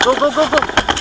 Go, go, go, go.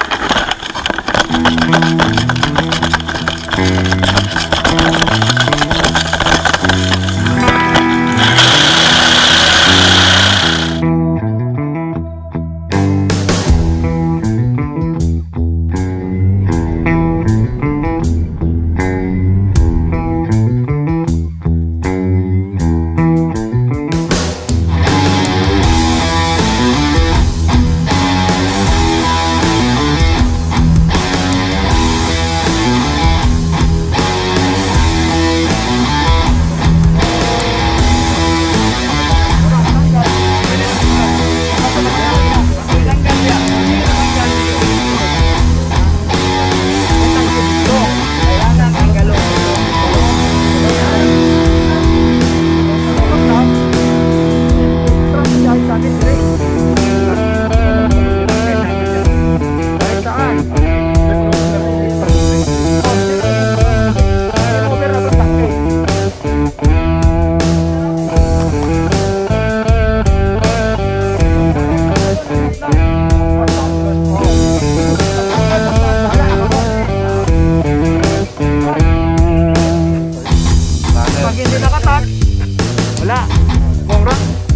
Wala. Kongra.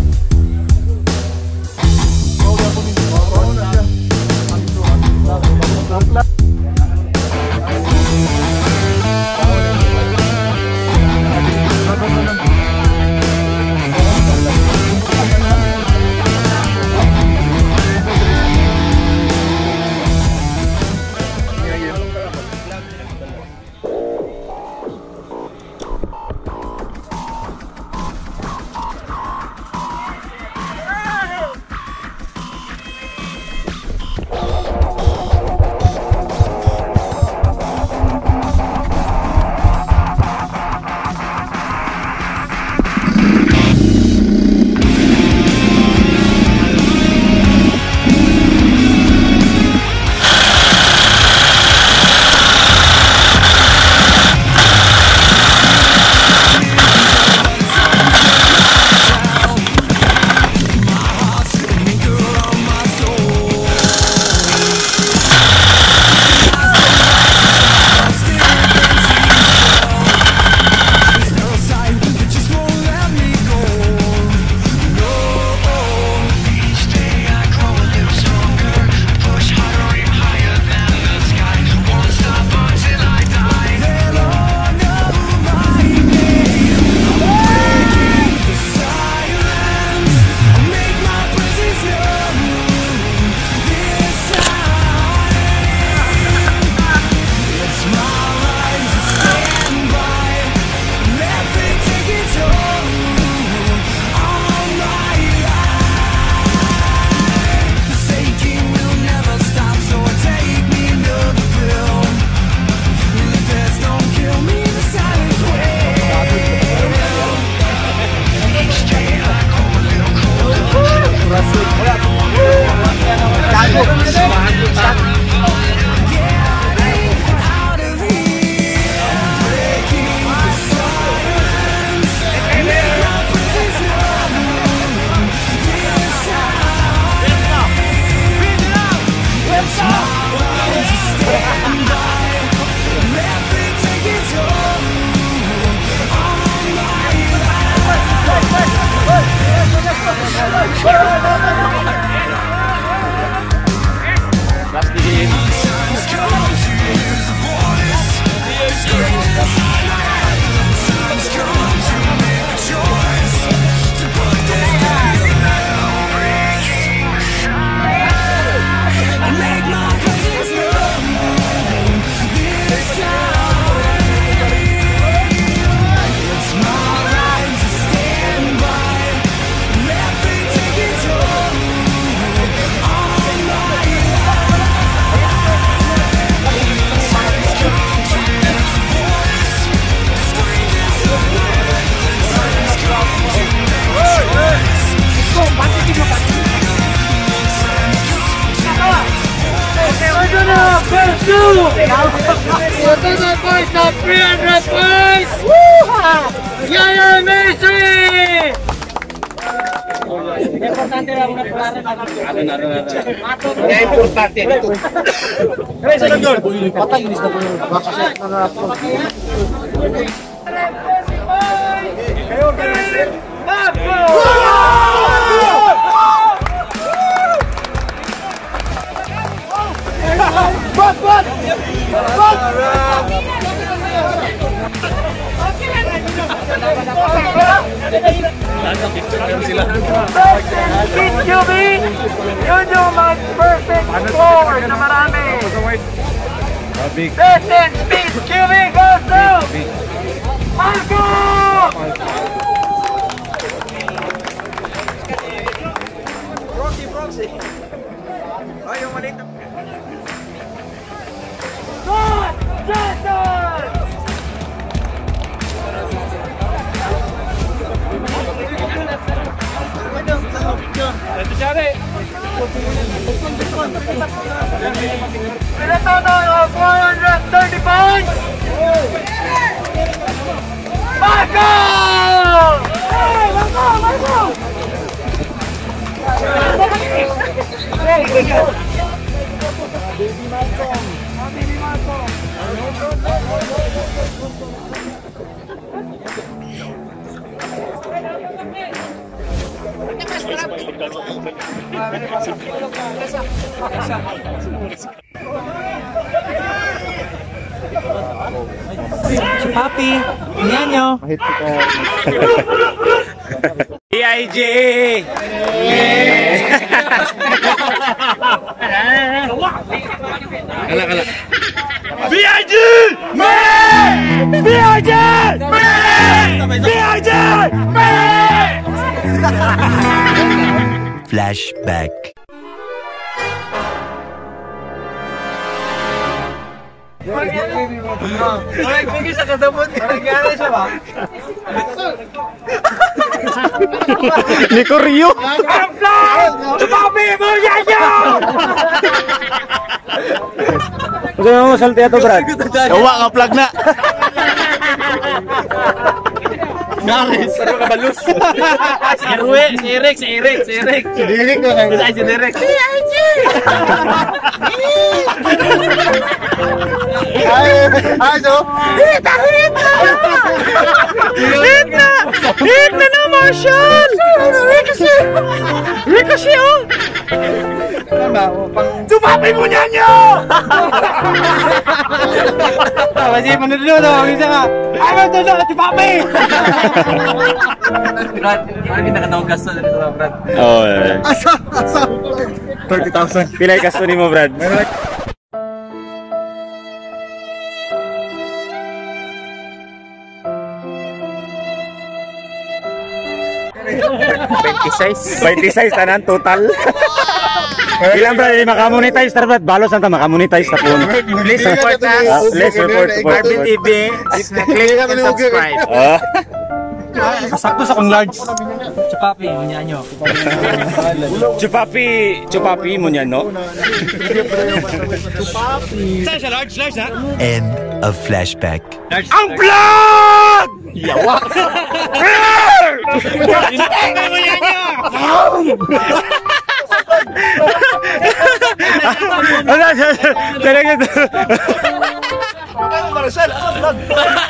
boys of 300 points! Woo-ha! Yaya Messi! Importante lang na pala rin. Kaya importante. Kaya sa doon. Patay inis na po yung kayo organizer. Speed QB, yun yung mga perfect score na marami. Listen, Speed QB goes to Marco! Proxy. Ay, yung maliit na... God! Jason! Pinatono of 430 points! Marco! Hey, Marco! Baby Marco! Si Papi, yan nyo. B.I.G. Kala. B.I.G. B.I.G. B.I.G. Flashback. Bigay sa kasabot. Nangyari siya ba? Ni Koryo. Papi, Moriayo! Gusto mo salti ato, Brad? Yawa ka plug na. Ngaris. Pero kabalus. Si Eric. Si Derek ko lang. Si Derek. Ay, so? Hit na Marshall! Ricochet, oh! Tumapi mo niyan nyo! Kasi manunod ako, isa ka. Ayaw to na, tumapi! Brad, parang nakatawag gasto na ito, Brad. Oo, asa? 30,000. Pilay gasto ni mo, Brad. 26 tanan total. Ilang Brad, makamonetize na Brad, balos na makamonetize na po. Please support us. Let's support. RBTV. Click and subscribe. Sakto sa kong large. Si Papi, yan nyo. Chupapi mo niyan, no? End of flashback. Ang vlog! Yawa! Hintayin mo yan niya! Ano? Talaga ito.